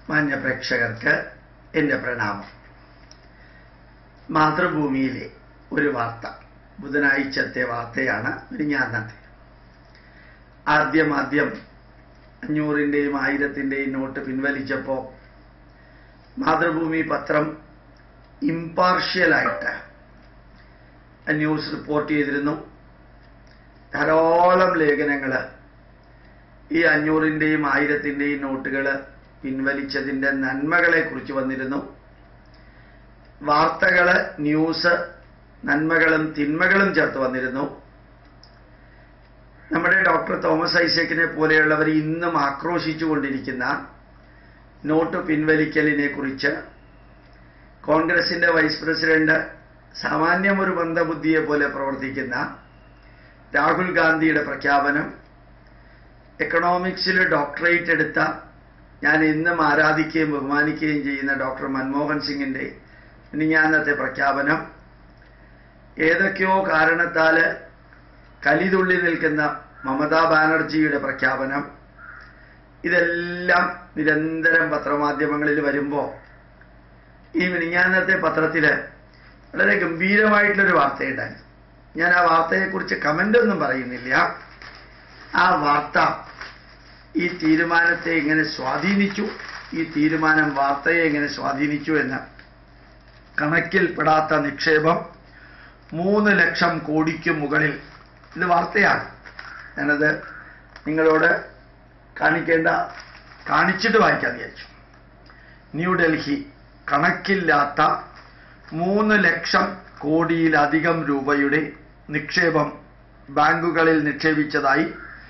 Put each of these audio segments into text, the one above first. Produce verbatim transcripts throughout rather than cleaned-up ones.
മാന്യ പ്രേക്ഷകർക്ക് എൻ്റെ പ്രണാമം. മാതൃഭൂമിയിലെ ഒരു വാർത്ത, ബുധനാഴ്ചത്തെ വാർത്തയാണ് മിനിഞ്ഞാന്നത്തെ. ആദ്യം ആദ്യം അഞ്ഞൂറിൻ്റെയും ആയിരത്തിൻ്റെയും നോട്ട് പിൻവലിച്ചപ്പോൾ മാതൃഭൂമി പത്രം ഇംപാർഷ്യലായിട്ട് ന്യൂസ് റിപ്പോർട്ട് ചെയ്തിരുന്നു. ധാരാളം ലേഖനങ്ങൾ ഈ അഞ്ഞൂറിൻ്റെയും ആയിരത്തിൻ്റെയും നോട്ടുകൾ പിൻവലിച്ചതിൻ്റെ നന്മകളെക്കുറിച്ച് വന്നിരുന്നു. വാർത്തകൾ, ന്യൂസ്, നന്മകളും തിന്മകളും ചേർത്ത് വന്നിരുന്നു. നമ്മുടെ ഡോക്ടർ തോമസ് ഐസക്കിനെ പോലെയുള്ളവർ ഇന്നും ആക്രോശിച്ചുകൊണ്ടിരിക്കുന്ന നോട്ട് പിൻവലിക്കലിനെ കുറിച്ച് കോൺഗ്രസിൻ്റെ വൈസ് പ്രസിഡന്റ്, സാമാന്യം ഒരു മന്ദബുദ്ധിയെ പോലെ പ്രവർത്തിക്കുന്ന രാഹുൽ ഗാന്ധിയുടെ പ്രഖ്യാപനം, എക്കണോമിക്സിൽ ഡോക്ടറേറ്റ് എടുത്ത ഞാൻ എന്നും ആരാധിക്കുകയും ബഹുമാനിക്കുകയും ചെയ്യുന്ന ഡോക്ടർ മൻമോഹൻ സിംഗിൻ്റെ മിനിഞ്ഞാന്നത്തെ പ്രഖ്യാപനം, ഏതൊക്കെയോ കാരണത്താൽ കലിതുള്ളി നിൽക്കുന്ന മമതാ ബാനർജിയുടെ പ്രഖ്യാപനം, ഇതെല്ലാം നിരന്തരം പത്രമാധ്യമങ്ങളിൽ വരുമ്പോൾ ഈ മിനിഞ്ഞാന്നത്തെ പത്രത്തിൽ വളരെ ഗംഭീരമായിട്ടുള്ളൊരു വാർത്തയുണ്ടായി. ഞാൻ ആ വാർത്തയെക്കുറിച്ച് കമൻ്റ് ഒന്നും പറയുന്നില്ല. ആ വാർത്ത ഈ തീരുമാനത്തെ എങ്ങനെ സ്വാധീനിച്ചു, ഈ തീരുമാനം വാർത്തയെ എങ്ങനെ സ്വാധീനിച്ചു എന്ന്, കണക്കിൽപ്പെടാത്ത നിക്ഷേപം മൂന്ന് ലക്ഷം കോടിക്ക് മുകളിൽ. ഇത് വാർത്തയാണ്. ഞാനത് നിങ്ങളോട് കാണിക്കേണ്ട കാണിച്ചിട്ട് വായിക്കാൻ വിചാരിച്ചു. ന്യൂഡൽഹി കണക്കില്ലാത്ത മൂന്ന് ലക്ഷം കോടിയിലധികം രൂപയുടെ നിക്ഷേപം ബാങ്കുകളിൽ നിക്ഷേപിച്ചതായി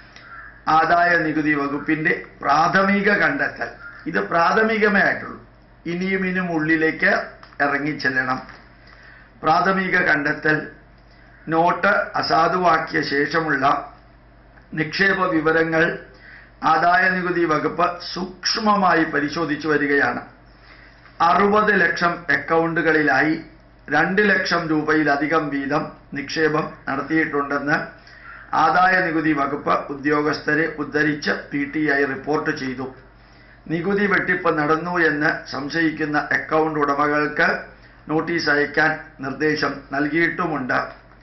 ആദായ നികുതി വകുപ്പിന്റെ പ്രാഥമിക കണ്ടെത്തൽ. ഇത് പ്രാഥമികമേ ആയിട്ടുള്ളൂ, ഇനിയും ഇനിയും ഉള്ളിലേക്ക് ഇറങ്ങിച്ചെല്ലണം. പ്രാഥമിക കണ്ടെത്തൽ, നോട്ട് അസാധുവാക്കിയ ശേഷമുള്ള നിക്ഷേപ വിവരങ്ങൾ ആദായ നികുതി വകുപ്പ് സൂക്ഷ്മമായി പരിശോധിച്ചു വരികയാണ്. അറുപത് ലക്ഷം അക്കൗണ്ടുകളിലായി രണ്ട് ലക്ഷം രൂപയിലധികം വീതം നിക്ഷേപം നടത്തിയിട്ടുണ്ടെന്ന് ആദായ നികുതി വകുപ്പ് ഉദ്യോഗസ്ഥരെ ഉദ്ധരിച്ച് പി ടി ഐ റിപ്പോർട്ട് ചെയ്തു. നികുതി വെട്ടിപ്പ് നടന്നു എന്ന് സംശയിക്കുന്ന അക്കൗണ്ട് ഉടമകൾക്ക് നോട്ടീസ് അയക്കാൻ നിർദ്ദേശം നൽകിയിട്ടുമുണ്ട്.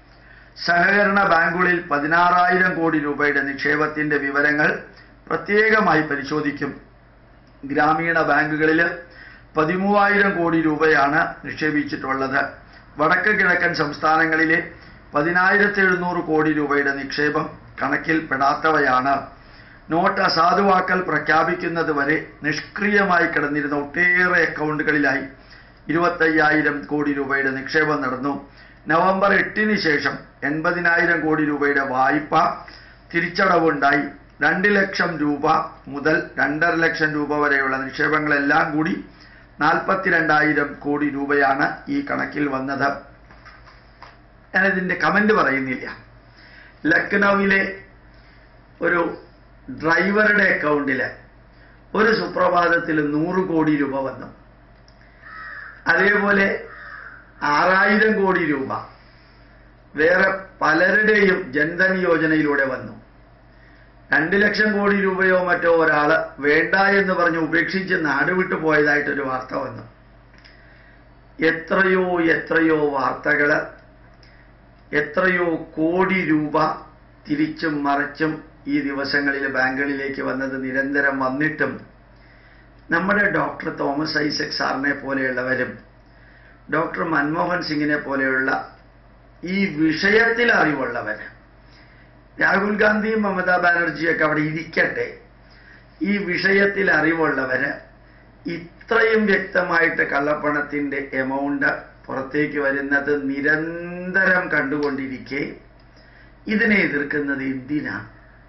സഹകരണ ബാങ്കുകളിൽ പതിനാറായിരം കോടി രൂപയുടെ നിക്ഷേപത്തിന്റെ വിവരങ്ങൾ പ്രത്യേകമായി പരിശോധിക്കും. ഗ്രാമീണ ബാങ്കുകളിൽ പതിമൂവായിരം കോടി രൂപയാണ് നിക്ഷേപിച്ചിട്ടുള്ളത്. വടക്ക് കിഴക്കൻ സംസ്ഥാനങ്ങളിലെ പതിനായിരത്തി എഴുന്നൂറ് കോടി രൂപയുടെ നിക്ഷേപം കണക്കിൽപ്പെടാത്തവയാണ്. നോട്ട് അസാധുവാക്കൽ പ്രഖ്യാപിക്കുന്നത് വരെ നിഷ്ക്രിയമായി കിടന്നിരുന്ന ഒട്ടേറെ അക്കൗണ്ടുകളിലായി ഇരുപത്തയ്യായിരം കോടി രൂപയുടെ നിക്ഷേപം നടന്നു. നവംബർ എട്ടിന് ശേഷം എൺപതിനായിരം കോടി രൂപയുടെ വായ്പ തിരിച്ചടവുണ്ടായി. രണ്ട് ലക്ഷം രൂപ മുതൽ രണ്ടര ലക്ഷം രൂപ വരെയുള്ള നിക്ഷേപങ്ങളെല്ലാം കൂടി നാൽപ്പത്തിരണ്ടായിരം കോടി രൂപയാണ് ഈ കണക്കിൽ വന്നത്. ഞാനിതിൻ്റെ കമന്റ് പറയുന്നില്ല. ലക്നൌവിലെ ഒരു ഡ്രൈവറുടെ അക്കൗണ്ടിൽ ഒരു സുപ്രഭാതത്തിൽ നൂറ് കോടി രൂപ വന്നു. അതേപോലെ ആറായിരം കോടി രൂപ വേറെ പലരുടെയും ജൻധൻ യോജനയിലൂടെ വന്നു. രണ്ട് ലക്ഷം കോടി രൂപയോ മറ്റോ ഒരാൾ വേണ്ട എന്ന് പറഞ്ഞ് ഉപേക്ഷിച്ച് നാടുവിട്ടു പോയതായിട്ടൊരു വാർത്ത വന്നു. എത്രയോ എത്രയോ വാർത്തകൾ, എത്രയോ കോടി രൂപ തിരിച്ചും മറിച്ചും ഈ ദിവസങ്ങളിൽ ബാങ്കുകളിലേക്ക് വന്നത് നിരന്തരം വന്നിട്ടും നമ്മുടെ ഡോക്ടർ തോമസ് ഐസക് സാറിനെ പോലെയുള്ളവരും ഡോക്ടർ മൻമോഹൻ സിംഗിനെ പോലെയുള്ള ഈ വിഷയത്തിൽ അറിവുള്ളവർ, രാഹുൽ ഗാന്ധിയും മമതാ ബാനർജിയൊക്കെ അവിടെ ഇരിക്കട്ടെ, ഈ വിഷയത്തിൽ അറിവുള്ളവര് ഇത്രയും വ്യക്തമായിട്ട് കള്ളപ്പണത്തിന്റെ എമൗണ്ട് പുറത്തേക്ക് വരുന്നത് നിരന്തരം കണ്ടുകൊണ്ടിരിക്കെ ഇതിനെ എതിർക്കുന്നത് എന്തിനാണ്?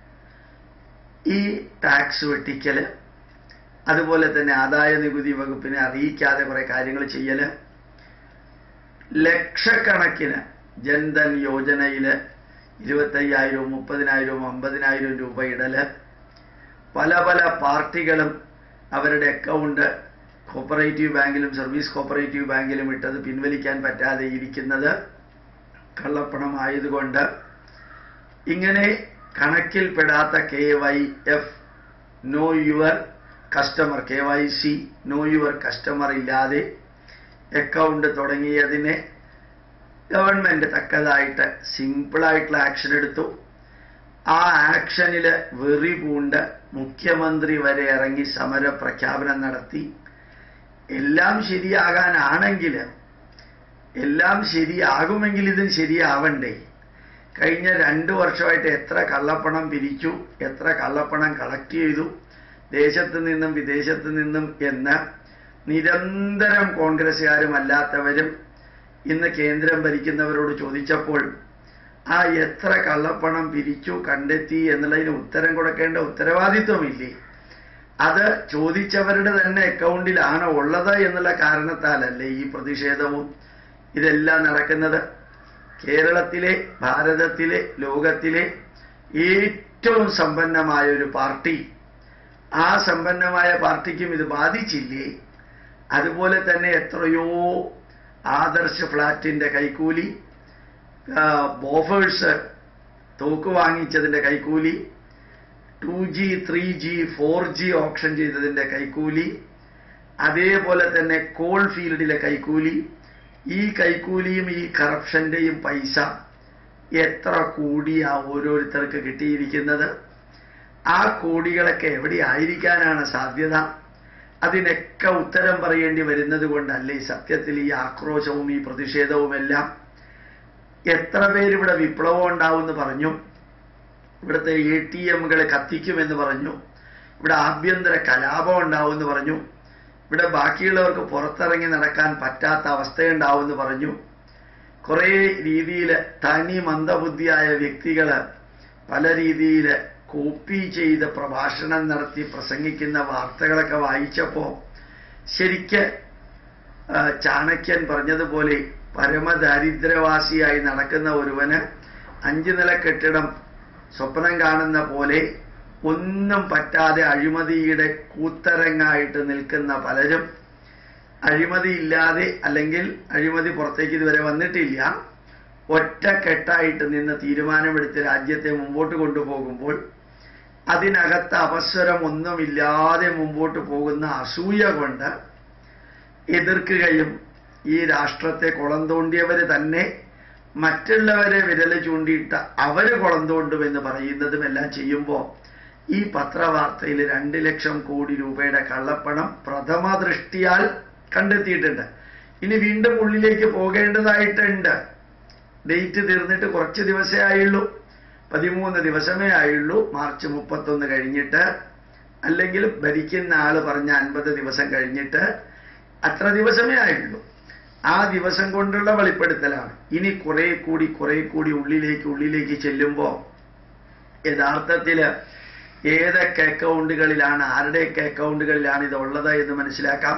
ഈ ടാക്സ് വെട്ടിക്കല്, അതുപോലെ തന്നെ ആദായ നികുതി വകുപ്പിനെ അറിയിക്കാതെ കുറെ കാര്യങ്ങൾ ചെയ്യല്, ലക്ഷക്കണക്കിന് ജൻധൻ യോജനയില് ഇരുപത്തയ്യായിരവും മുപ്പതിനായിരവും അമ്പതിനായിരം രൂപ ഇടല്, പല പല പാർട്ടികളും അവരുടെ അക്കൗണ്ട് കോപ്പറേറ്റീവ് ബാങ്കിലും സർവീസ് കോപ്പറേറ്റീവ് ബാങ്കിലും ഇട്ടത് പിൻവലിക്കാൻ പറ്റാതെ ഇരിക്കുന്നത് കള്ളപ്പണമായതുകൊണ്ട് ഇങ്ങനെ കണക്കിൽപ്പെടാത്ത K Y F, know your customer K Y C know your customer ഇല്ലാതെ അക്കൗണ്ട് തുടങ്ങിയതിനെ ഗവൺമെന്റ് തക്കതായിട്ട് സിമ്പിളായിട്ടുള്ള ആക്ഷൻ എടുത്തു. ആ ആക്ഷനിൽ വെറി പൂണ്ട് മുഖ്യമന്ത്രി വരെ ഇറങ്ങി സമര പ്രഖ്യാപനം നടത്തി. എല്ലാം ശരിയാകാനാണെങ്കിൽ, എല്ലാം ശരിയാകുമെങ്കിൽ ഇതും ശരിയാവണ്ടേ? കഴിഞ്ഞ രണ്ടു വർഷമായിട്ട് എത്ര കള്ളപ്പണം പിരിച്ചു, എത്ര കള്ളപ്പണം കളക്ട് ചെയ്തു, ദേശത്ത് നിന്നും വിദേശത്ത് നിന്നും എന്ന് നിരന്തരം കോൺഗ്രസ്സുകാരും അല്ലാത്തവരും ഇന്ന് കേന്ദ്രം ഭരിക്കുന്നവരോട് ചോദിച്ചപ്പോൾ ആ എത്ര കള്ളപ്പണം പിരിച്ചു കണ്ടെത്തി എന്നുള്ളതിന് ഉത്തരം കൊടുക്കേണ്ട ഉത്തരവാദിത്വമില്ലേ? അത് ചോദിച്ചവരുടെ തന്നെ അക്കൗണ്ടിലാണ് ഉള്ളത് എന്നുള്ള കാരണത്താലല്ലേ ഈ പ്രതിഷേധവും ഇതെല്ലാം നടക്കുന്നത്? കേരളത്തിലെ, ഭാരതത്തിലെ, ലോകത്തിലെ ഏറ്റവും സമ്പന്നമായ ഒരു പാർട്ടി, ആ സമ്പന്നമായ പാർട്ടിക്കും ഇത് ബാധിച്ചില്ലേ? അതുപോലെ തന്നെ എത്രയോ ആദർശ് ഫ്ലാറ്റിന്റെ കൈക്കൂലി, ബോഫേഴ്സ് തോക്ക് വാങ്ങിച്ചതിന്റെ കൈക്കൂലി, two G three G four G option ചെയ്തതിന്റെ കൈക്കൂലി, അതേപോലെ തന്നെ കോൾ ഫീൽഡിലെ കൈക്കൂലി, ഈ കൈക്കൂലിയും ഈ കറപ്ഷന്റെയും പൈസ എത്ര കോടിയാ ഓരോരുത്തർക്ക് കിട്ടിയിരിക്കുന്നത്? ആ കോടികളൊക്കെ എവിടെ ആയിരിക്കാനാണ് സാധ്യത? അതിനൊക്കെ ഉത്തരം പറയേണ്ടി വരുന്നത് കൊണ്ടല്ലേ സത്യത്തിൽ ഈ ആക്രോശവും ഈ പ്രതിഷേധവുമെല്ലാം? എത്ര പേരിവിടെ വിപ്ലവം ഉണ്ടാവുമെന്ന് പറഞ്ഞു, ഇവിടുത്തെ എ ടി എമ്മുകൾ കത്തിക്കുമെന്ന് പറഞ്ഞു, ഇവിടെ ആഭ്യന്തര കലാപം ഉണ്ടാവുമെന്ന് പറഞ്ഞു, ഇവിടെ ബാക്കിയുള്ളവർക്ക് പുറത്തിറങ്ങി നടക്കാൻ പറ്റാത്ത അവസ്ഥയുണ്ടാവുമെന്ന് പറഞ്ഞു. കുറേ രീതിയിൽ തനി മന്ദബുദ്ധിയായ വ്യക്തികൾ പല രീതിയിൽ കോപ്പി ചെയ്ത് പ്രഭാഷണം നടത്തി പ്രസംഗിക്കുന്ന വാർത്തകളൊക്കെ വായിച്ചപ്പോൾ ശരിക്ക് ചാണക്യൻ പറഞ്ഞതുപോലെ പരമദാരിദ്ര്യവാസിയായി നടക്കുന്ന ഒരുവന് അഞ്ചു നില കെട്ടിടം സ്വപ്നം കാണുന്ന പോലെ ഒന്നും പറ്റാതെ അഴിമതിയുടെ കൂത്തരങ്ങായിട്ട് നിൽക്കുന്ന പലരും, അഴിമതിയില്ലാതെ അല്ലെങ്കിൽ അഴിമതി പുറത്തേക്ക് ഇതുവരെ വന്നിട്ടില്ല, ഒറ്റക്കെട്ടായിട്ട് നിന്ന് തീരുമാനമെടുത്ത് രാജ്യത്തെ മുമ്പോട്ട് കൊണ്ടുപോകുമ്പോൾ അതിനകത്ത് അപസ്വരം ഒന്നുമില്ലാതെ മുമ്പോട്ട് പോകുന്ന അസൂയ കൊണ്ട് എതിർക്കുകയും ഈ രാഷ്ട്രത്തെ കുളം തോണ്ടിയവർ തന്നെ മറ്റുള്ളവരെ വിരൽ ചൂണ്ടിയിട്ട് അവര് കുളം തോണ്ടുമെന്ന് പറയുന്നതും എല്ലാം ചെയ്യുമ്പോൾ ഈ പത്രവാർത്തയിൽ രണ്ട് ലക്ഷം കോടി രൂപയുടെ കള്ളപ്പണം പ്രഥമ ദൃഷ്ടിയാൽ കണ്ടെത്തിയിട്ടുണ്ട്. ഇനി വീണ്ടും ഉള്ളിലേക്ക് പോകേണ്ടതായിട്ടുണ്ട്. ഡേറ്റ് തീർന്നിട്ട് കുറച്ച് ദിവസമേ ആയുള്ളൂ, പതിമൂന്ന് ദിവസമേ ആയുള്ളൂ. മാർച്ച് മുപ്പത്തൊന്ന് കഴിഞ്ഞിട്ട്, അല്ലെങ്കിൽ ഭരിക്കുന്ന ആള് പറഞ്ഞ അൻപത് ദിവസം കഴിഞ്ഞിട്ട് അത്ര ദിവസമേ ആയുള്ളൂ. ആ ദിവസം കൊണ്ടുള്ള വെളിപ്പെടുത്തലാണ്. ഇനി കുറെ കൂടി കുറെ കൂടി ഉള്ളിലേക്ക് ഉള്ളിലേക്ക് ചെല്ലുമ്പോൾ യഥാർത്ഥത്തിൽ ഏതൊക്കെ അക്കൗണ്ടുകളിലാണ്, ആരുടെയൊക്കെ അക്കൗണ്ടുകളിലാണ് ഇതുള്ളത് എന്ന് മനസ്സിലാക്കാം.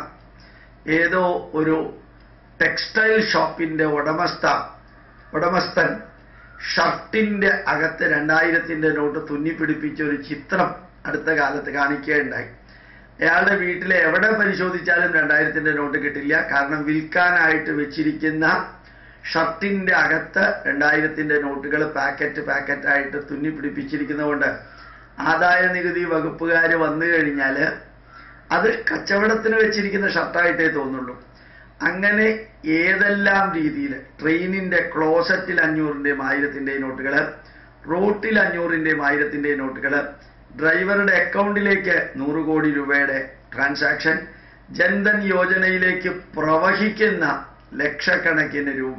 ഏതോ ഒരു ടെക്സ്റ്റൈൽ ഷോപ്പിന്റെ ഉടമസ്ഥ ഉടമസ്ഥൻ ഷർട്ടിന്റെ അകത്ത് രണ്ടായിരത്തിന്റെ നോട്ട് തുന്നിപ്പിടിപ്പിച്ച ഒരു ചിത്രം അടുത്ത കാലത്ത് കാണിക്കുകയുണ്ടായി. അയാളുടെ വീട്ടിലെ എവിടെ പരിശോധിച്ചാലും രണ്ടായിരത്തിന്റെ നോട്ട് കിട്ടില്ല. കാരണം വിൽക്കാനായിട്ട് വെച്ചിരിക്കുന്ന ഷർട്ടിന്റെ അകത്ത് രണ്ടായിരത്തിന്റെ നോട്ടുകൾ പാക്കറ്റ് പാക്കറ്റായിട്ട് തുന്നിപ്പിടിപ്പിച്ചിരിക്കുന്നതുകൊണ്ട് ആദായ നികുതി വകുപ്പുകാർ വന്നു കഴിഞ്ഞാൽ അത് കച്ചവടത്തിന് വെച്ചിരിക്കുന്ന ഷർട്ടായിട്ടേ തോന്നുള്ളൂ. അങ്ങനെ ഏതെല്ലാം രീതിയിൽ ട്രെയിനിന്റെ ക്ലോസറ്റിൽ അഞ്ഞൂറിന്റെയും ആയിരത്തിന്റെയും നോട്ടുകൾ, റോട്ടിൽ അഞ്ഞൂറിന്റെയും ആയിരത്തിന്റെയും നോട്ടുകൾ, ഡ്രൈവറുടെ അക്കൗണ്ടിലേക്ക് നൂറ് കോടി രൂപയുടെ ട്രാൻസാക്ഷൻ, ജൻധൻ യോജനയിലേക്ക് പ്രവഹിക്കുന്ന ലക്ഷക്കണക്കിന് രൂപ,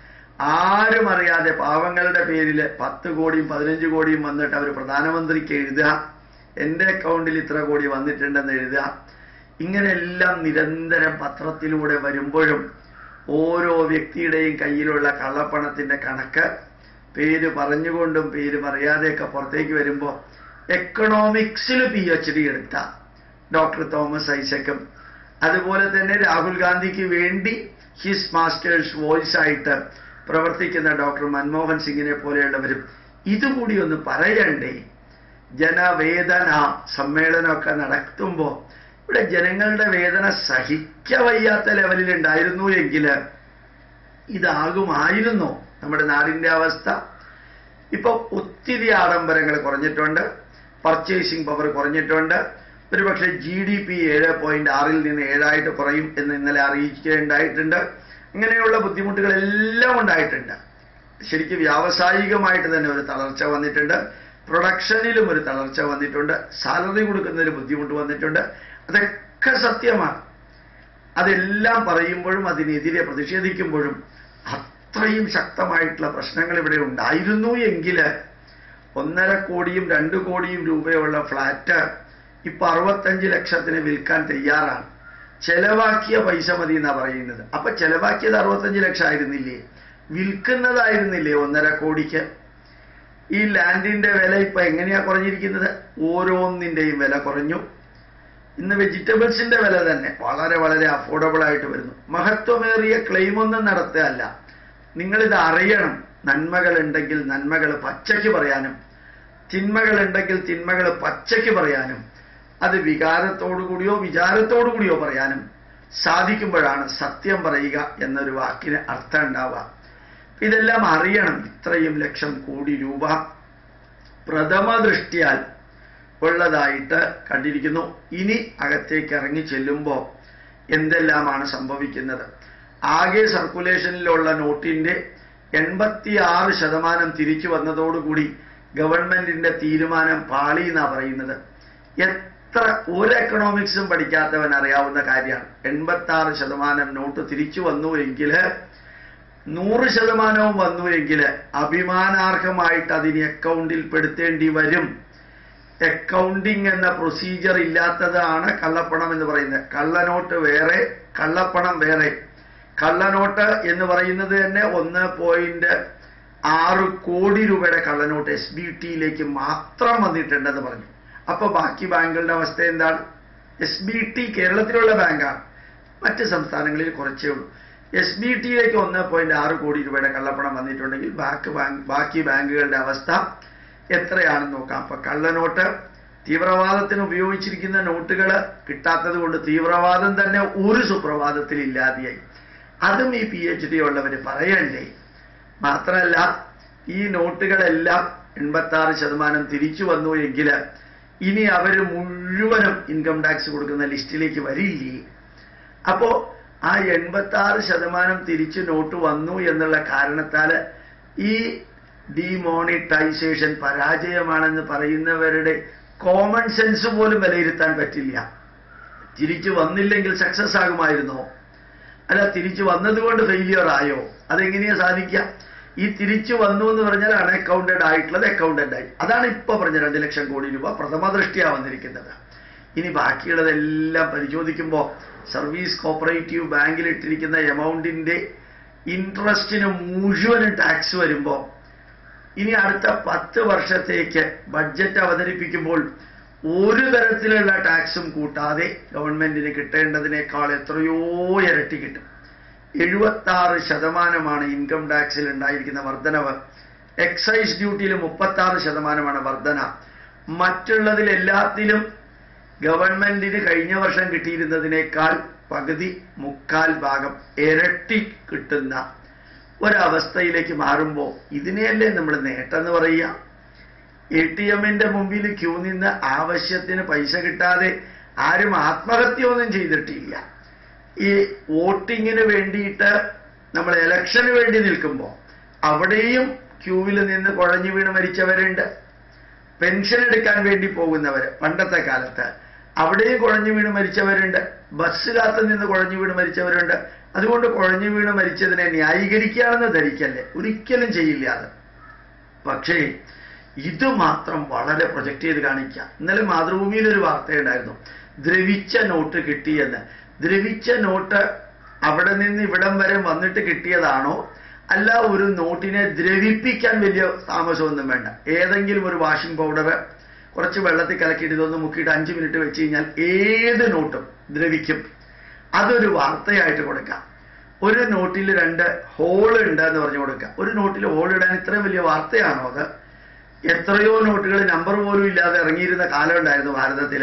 ആരും അറിയാതെ പാവങ്ങളുടെ പേരിൽ പത്ത് കോടിയും പതിനഞ്ച് കോടിയും വന്നിട്ട് അവർ പ്രധാനമന്ത്രിക്ക് എഴുതുക, എൻ്റെ അക്കൗണ്ടിൽ ഇത്ര കോടി വന്നിട്ടുണ്ടെന്ന് എഴുതുക. ഇങ്ങനെയെല്ലാം നിരന്തരം പത്രത്തിലൂടെ വരുമ്പോഴും ഓരോ വ്യക്തിയുടെയും കയ്യിലുള്ള കള്ളപ്പണത്തിന്റെ കണക്ക് പേര് പറഞ്ഞുകൊണ്ടും പേര് പറയാതെയൊക്കെ പുറത്തേക്ക് വരുമ്പോൾ എക്കണോമിക്സിൽ പി എച്ച് ഡി എടുത്ത ഡോക്ടർ തോമസ് ഐസക്കും അതുപോലെ തന്നെ രാഹുൽ ഗാന്ധിക്ക് വേണ്ടി ഹിസ് മാസ്റ്റേഴ്സ് വോയിസ് ആയിട്ട് പ്രവർത്തിക്കുന്ന ഡോക്ടർ മൻമോഹൻ സിംഗിനെ പോലെയുള്ളവരും ഇതുകൂടി ഒന്ന് പറയണ്ടേ? ജനവേദന സമ്മേളനമൊക്കെ നടത്തുമ്പോൾ ഇവിടെ ജനങ്ങളുടെ വേദന സഹിക്ക വയ്യാത്ത ലെവലിൽ ഉണ്ടായിരുന്നു എങ്കിൽ ഇതാകുമായിരുന്നോ നമ്മുടെ നാടിന്റെ അവസ്ഥ? ഇപ്പൊ ഒത്തിരി ആഡംബരങ്ങൾ കുറഞ്ഞിട്ടുണ്ട്, പർച്ചേസിംഗ് പവർ കുറഞ്ഞിട്ടുണ്ട്, ഒരു പക്ഷേ ജി ഡി പി ഏഴ് പോയിന്റ് ആറിൽ നിന്ന് ഏഴായിട്ട് കുറയും എന്ന് ഇന്നലെ അറിയിക്കുകയുണ്ടായിട്ടുണ്ട്. ഇങ്ങനെയുള്ള ബുദ്ധിമുട്ടുകളെല്ലാം ഉണ്ടായിട്ടുണ്ട്. ശരിക്കും വ്യാവസായികമായിട്ട് തന്നെ ഒരു തളർച്ച വന്നിട്ടുണ്ട്, പ്രൊഡക്ഷനിലും ഒരു തളർച്ച വന്നിട്ടുണ്ട്, സാലറി കൊടുക്കുന്നതിൽ ബുദ്ധിമുട്ട് വന്നിട്ടുണ്ട്. അതൊക്കെ സത്യമാണ്. അതെല്ലാം പറയുമ്പോഴും അതിനെതിരെ പ്രതിഷേധിക്കുമ്പോഴും അത്രയും ശക്തമായിട്ടുള്ള പ്രശ്നങ്ങൾ ഇവിടെ ഉണ്ടായിരുന്നു എങ്കിൽ ഒന്നര കോടിയും രണ്ട് കോടിയും രൂപയുള്ള ഫ്ലാറ്റ് ഇപ്പൊ അറുപത്തഞ്ച് ലക്ഷത്തിന് വിൽക്കാൻ തയ്യാറാണ്. ചെലവാക്കിയ പൈസ മതി എന്നാ പറയുന്നത്. അപ്പൊ ചെലവാക്കിയത് അറുപത്തഞ്ച് ലക്ഷം ആയിരുന്നില്ലേ? വിൽക്കുന്നതായിരുന്നില്ലേ ഒന്നര കോടിക്ക്? ഈ ലാൻഡിന്റെ വില ഇപ്പൊ എങ്ങനെയാ കുറഞ്ഞിരിക്കുന്നത്? ഓരോന്നിന്റെയും വില കുറഞ്ഞു. ഇന്ന് വെജിറ്റബിൾസിന്റെ വില തന്നെ വളരെ വളരെ അഫോർഡബിൾ ആയിട്ട് വരുന്നു. മഹത്വമേറിയ ക്ലെയിം ഒന്നും നടത്തുകയല്ല. നിങ്ങളിത് അറിയണം. നന്മകൾ ഉണ്ടെങ്കിൽ നന്മകൾ പച്ചയ്ക്ക് പറയാനും, തിന്മകൾ ഉണ്ടെങ്കിൽ തിന്മകൾ പച്ചയ്ക്ക് പറയാനും, അത് വികാരത്തോടു കൂടിയോ വിചാരത്തോടു കൂടിയോ പറയാനും സാധിക്കുമ്പോഴാണ് സത്യം പറയുക എന്നൊരു വാക്കിന് അർത്ഥം ഉണ്ടാവുക. ഇതെല്ലാം അറിയണം. ഇത്രയും ലക്ഷം കോടി രൂപ പ്രഥമ ദൃഷ്ടിയാൽ ഉള്ളതായിട്ട് കണ്ടിരിക്കുന്നു. ഇനി അകത്തേക്ക് ഇറങ്ങി ചെല്ലുമ്പോൾ എന്തെല്ലാമാണ് സംഭവിക്കുന്നത്? ആകെ സർക്കുലേഷനിലുള്ള നോട്ടിന്റെ എൺപത്തി ആറ് ശതമാനം തിരിച്ചു വന്നതോടുകൂടി ഗവൺമെന്റിന്റെ തീരുമാനം പാളി എന്നാ പറയുന്നത്. എത്ര ഒരു എക്കണോമിക്സും പഠിക്കാത്തവൻ അറിയാവുന്ന കാര്യമാണ്. എൺപത്തി ആറ് ശതമാനം നോട്ട് തിരിച്ചു വന്നു എങ്കിൽ, നൂറ് ശതമാനവും വന്നു എങ്കിൽ അഭിമാനാർഹമായിട്ട് അതിന് അക്കൗണ്ടിൽ പെടുത്തേണ്ടി വരും. അക്കൗണ്ടിങ് എന്ന പ്രൊസീജിയർ ഇല്ലാത്തതാണ് കള്ളപ്പണം എന്ന് പറയുന്നത്. കള്ളനോട്ട് വേറെ, കള്ളപ്പണം വേറെ. കള്ളനോട്ട് എന്ന് പറയുന്നത് തന്നെ ഒന്ന് പോയിന്റ് ആറ് കോടി രൂപയുടെ കള്ളനോട്ട് എസ് ബി ടിയിലേക്ക് മാത്രം വന്നിട്ടുണ്ടെന്ന് പറഞ്ഞു. അപ്പൊ ബാക്കി ബാങ്കുകളുടെ അവസ്ഥ എന്താണ്? എസ് ബി ടി കേരളത്തിലുള്ള ബാങ്കാണ്, മറ്റ് സംസ്ഥാനങ്ങളിൽ കുറച്ചേ ഉള്ളൂ. എസ് ബി ടിയിലേക്ക് ഒന്ന് പോയിന്റ് ആറ് കോടി രൂപയുടെ കള്ളപ്പണം വന്നിട്ടുണ്ടെങ്കിൽ ബാക്കി ബാങ്ക് ബാക്കി ബാങ്കുകളുടെ അവസ്ഥ എത്രയാണെന്ന് നോക്കാം. അപ്പൊ കള്ളനോട്ട്, തീവ്രവാദത്തിന് ഉപയോഗിച്ചിരിക്കുന്ന നോട്ടുകൾ കിട്ടാത്തത് കൊണ്ട് തീവ്രവാദം തന്നെ ഒരു സുപ്രഭാതത്തിൽ ഇല്ലാതെയായി. അതും ഈ പി എച്ച് ഡി ഉള്ളവർ പറയണ്ടേ? മാത്രമല്ല ഈ നോട്ടുകളെല്ലാം എൺപത്തി ആറ് ശതമാനം തിരിച്ചു വന്നു എങ്കിൽ ഇനി അവർ മുഴുവനും ഇൻകം ടാക്സ് കൊടുക്കുന്ന ലിസ്റ്റിലേക്ക് വരില്ലേ? അപ്പോ ആ എൺപത്തി ആറ് ശതമാനം തിരിച്ചു നോട്ട് വന്നു എന്നുള്ള കാരണത്താൽ ഈ ഡിമോണിറ്റൈസേഷൻ പരാജയമാണെന്ന് പറയുന്നവരുടെ കോമൺ സെൻസ് പോലും വിലയിരുത്താൻ പറ്റില്ല. തിരിച്ചു വന്നില്ലെങ്കിൽ സക്സസ് ആകുമായിരുന്നോ? അല്ല, തിരിച്ചു വന്നതുകൊണ്ട് ഫെയിലിയർ ആയോ? അതെങ്ങനെയാ സാധിക്കുക? ഈ തിരിച്ചു വന്നു എന്ന് പറഞ്ഞാൽ അൺഅക്കൗണ്ടഡ് ആയിട്ടുള്ളത് അക്കൗണ്ടഡ് ആയി. അതാണ് ഇപ്പൊ പറഞ്ഞ രണ്ട് ലക്ഷം കോടി രൂപ പ്രഥമ ദൃഷ്ടിയാ വന്നിരിക്കുന്നത്. ഇനി ബാക്കിയുള്ളതെല്ലാം പരിശോധിക്കുമ്പോൾ സർവീസ് കോപ്പറേറ്റീവ് ബാങ്കിൽ ഇട്ടിരിക്കുന്ന എമൗണ്ടിന്റെ ഇൻട്രസ്റ്റിന് മുഴുവനും ടാക്സ് വരുമ്പോൾ ഇനി അടുത്ത പത്ത് വർഷത്തേക്ക് ബഡ്ജറ്റ് അവതരിപ്പിക്കുമ്പോൾ ഒരു തരത്തിലുള്ള ടാക്സും കൂട്ടാതെ ഗവൺമെന്റിന് കിട്ടേണ്ടതിനേക്കാൾ എത്രയോ ഇരട്ടി കിട്ടും. എഴുപത്തി ആറ് ശതമാനമാണ് ഇൻകം ടാക്സിൽ ഉണ്ടായിരിക്കുന്ന വർധനവ്. എക്സൈസ് ഡ്യൂട്ടിയിൽ മുപ്പത്തി ആറ് ശതമാനമാണ് വർധന. മറ്റുള്ളതിൽ എല്ലാത്തിലും ഗവൺമെന്റിന് കഴിഞ്ഞ വർഷം കിട്ടിയിരുന്നതിനേക്കാൾ പകുതി മുക്കാൽ ഭാഗം ഇരട്ടി കിട്ടുന്ന ഒരവസ്ഥയിലേക്ക് മാറുമ്പോൾ ഇതിനെയല്ലേ നമ്മൾ നേട്ടമെന്ന് പറയുക? എ ടി എമ്മിന്റെ മുമ്പിൽ ക്യൂ നിന്ന് ആവശ്യത്തിന് പൈസ കിട്ടാതെ ആരും ആത്മഹത്യ ഒന്നും ചെയ്തിട്ടില്ല. ഈ വോട്ടിങ്ങിന് വേണ്ടിയിട്ട് നമ്മൾ ഇലക്ഷന് വേണ്ടി നിൽക്കുമ്പോൾ അവിടെയും ക്യൂവിൽ നിന്ന് കുഴഞ്ഞു വീണ് മരിച്ചവരുണ്ട്. പെൻഷൻ എടുക്കാൻ വേണ്ടി പോകുന്നവർ പണ്ടത്തെ കാലത്ത് അവിടെയും കുഴഞ്ഞു വീണ് മരിച്ചവരുണ്ട്. ബസ് കാത്ത് നിന്ന് കുഴഞ്ഞു വീണ് മരിച്ചവരുണ്ട്. അതുകൊണ്ട് കുഴഞ്ഞു വീണ് മരിച്ചതിനെ ന്യായീകരിക്കുകയാണെന്ന് ധരിക്കല്ലേ, ഒരിക്കലും ചെയ്യില്ല അത്. പക്ഷേ ഇത് മാത്രം വളരെ പ്രൊജക്ട് ചെയ്ത് കാണിക്കുക. ഇന്നലെ മാതൃഭൂമിയിൽ ഒരു വാർത്തയുണ്ടായിരുന്നു, ദ്രവിച്ച നോട്ട് കിട്ടിയെന്ന്. ദ്രവിച്ച നോട്ട് അവിടെ നിന്ന് ഇവിടം വരെ വന്നിട്ട് കിട്ടിയതാണോ, അല്ല ഒരു നോട്ടിനെ ദ്രവിപ്പിക്കാൻ വലിയ താമസമൊന്നും വേണ്ട. ഏതെങ്കിലും ഒരു വാഷിംഗ് പൗഡർ കുറച്ച് വെള്ളത്തിൽ കലക്കിയിട്ട് ഇതൊന്ന് മുക്കിയിട്ട് അഞ്ച് മിനിറ്റ് വെച്ച് കഴിഞ്ഞാൽ ഏത് നോട്ടും ദ്രവിക്കും. അതൊരു വാർത്തയായിട്ട് കൊടുക്കാം. ഒരു നോട്ടിൽ രണ്ട് ഹോൾ ഉണ്ട് എന്ന് പറഞ്ഞു കൊടുക്കാം. ഒരു നോട്ടിൽ ഹോൾ ഇടാൻ ഇത്രയും വലിയ വാർത്തയാണോ അത്? എത്രയോ നോട്ടുകൾ നമ്പർ പോലും ഇല്ലാതെ ഇറങ്ങിയിരുന്ന കാലം ഉണ്ടായിരുന്നു ഭാരതത്തിൽ.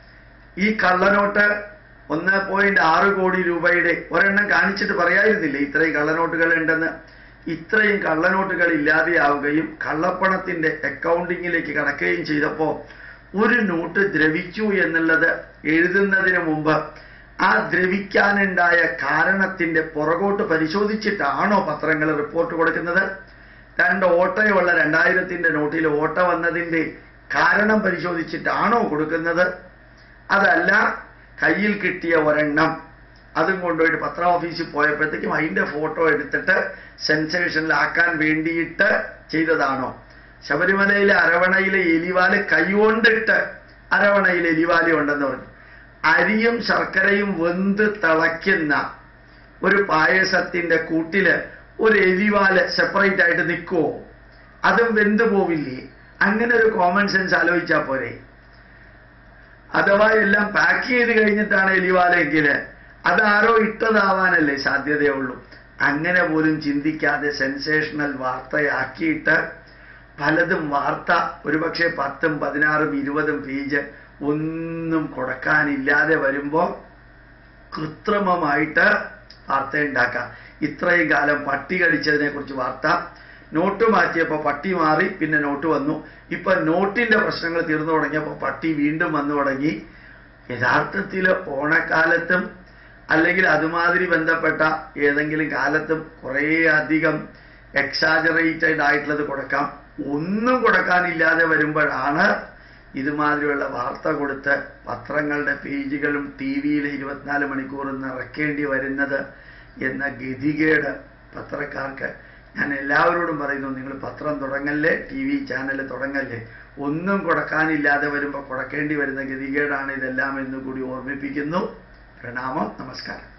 ഈ കള്ളനോട്ട് ഒന്ന് പോയിന്റ് ആറ് കോടി രൂപയുടെ ഒരെണ്ണം കാണിച്ചിട്ട് പറയായിരുന്നില്ല ഇത്രയും കള്ളനോട്ടുകൾ ഉണ്ടെന്ന്. ഇത്രയും കള്ളനോട്ടുകൾ ഇല്ലാതെയാവുകയും കള്ളപ്പണത്തിന്റെ അക്കൗണ്ടിങ്ങിലേക്ക് കടക്കുകയും ചെയ്തപ്പോൾ ഒരു നോട്ട് ദ്രവിച്ചു എന്നുള്ളത് എഴുതുന്നതിന് മുമ്പ് ആ ദ്രവിക്കാനുണ്ടായ കാരണത്തിന്റെ പുറകോട്ട് പരിശോധിച്ചിട്ടാണോ പത്രങ്ങൾ റിപ്പോർട്ട് കൊടുക്കുന്നത്? രണ്ട് ഓട്ടയുള്ള രണ്ടായിരത്തിന്റെ നോട്ടിൽ ഓട്ട വന്നതിന്റെ കാരണം പരിശോധിച്ചിട്ടാണോ കൊടുക്കുന്നത്? അതല്ല കയ്യിൽ കിട്ടിയ ഒരെണ്ണം അതും കൊണ്ടുപോയിട്ട് പത്ര ഓഫീസിൽ പോയപ്പോഴത്തേക്കും അതിന്റെ ഫോട്ടോ എടുത്തിട്ട് സെൻസേഷനിലാക്കാൻ വേണ്ടിയിട്ട് ചെയ്തതാണോ? ശബരിമലയിലെ അരവണയിലെ എലിവാല് കൈകൊണ്ടിട്ട് അരവണയിലെ എലിവാലി ഉണ്ടെന്ന് പറഞ്ഞു. അരിയും ശർക്കരയും വെന്ത് തിളയ്ക്കുന്ന ഒരു പായസത്തിന്റെ കൂട്ടില് ഒരു എലിവാല് സെപ്പറേറ്റ് ആയിട്ട് നിൽക്കുവോ? അതും വെന്തു പോവില്ലേ? അങ്ങനെ ഒരു കോമൺ സെൻസ് ആലോചിച്ചാൽ പോരെ? അഥവാ എല്ലാം പാക്ക് ചെയ്ത് കഴിഞ്ഞിട്ടാണ് എലിവാലെങ്കിൽ അതാരോ ഇട്ടതാവാനല്ലേ സാധ്യതയുള്ളൂ. അങ്ങനെ പോലും ചിന്തിക്കാതെ സെൻസേഷണൽ വാർത്തയാക്കിയിട്ട് പലതും വാർത്ത ഒരുപക്ഷെ പത്തും പതിനാറും ഇരുപതും പേജ് ഒന്നും കൊടുക്കാനില്ലാതെ വരുമ്പോൾ കൃത്രിമമായിട്ട് വാർത്ത ഉണ്ടാക്കാം. ഇത്രയും കാലം പട്ടി കടിച്ചതിനെ കുറിച്ച് വാർത്ത, നോട്ട് മാറ്റിയപ്പോൾ പട്ടി മാറി, പിന്നെ നോട്ട് വന്നു. ഇപ്പൊ നോട്ടിന്റെ പ്രശ്നങ്ങൾ തീർന്നു തുടങ്ങിയപ്പോൾ പട്ടി വീണ്ടും വന്നു തുടങ്ങി. യഥാർത്ഥത്തിൽ ഓണക്കാലത്തും അല്ലെങ്കിൽ അതുമാതിരി ബന്ധപ്പെട്ട ഏതെങ്കിലും കാലത്തും കുറേ അധികം എക്സാജറേറ്റഡ് ആയിട്ടുള്ളത് കൊടുക്കാം. ഒന്നും കൊടുക്കാനില്ലാതെ വരുമ്പോഴാണ് ഇതുമാതിരിയുള്ള വാർത്ത കൊടുത്ത് പത്രങ്ങളുടെ പേജുകളും ടി വിയിലെ ഇരുപത്തിനാല് മണിക്കൂറും നിറയ്ക്കേണ്ടി വരുന്നത് എന്ന ഗതികേട് പത്രക്കാർക്ക്. ഞാൻ എല്ലാവരോടും പറയുന്നു, നിങ്ങൾ പത്രം തുടങ്ങല്ലേ, ടി വി ചാനൽ തുടങ്ങല്ലേ. ഒന്നും കൊടുക്കാനില്ലാതെ വരുമ്പോൾ കൊടുക്കേണ്ടി വരുന്ന ഗതികേടാണ് ഇതെല്ലാം എന്ന് കൂടി ഓർമ്മിപ്പിക്കുന്നു. പ്രണാമം, നമസ്കാരം.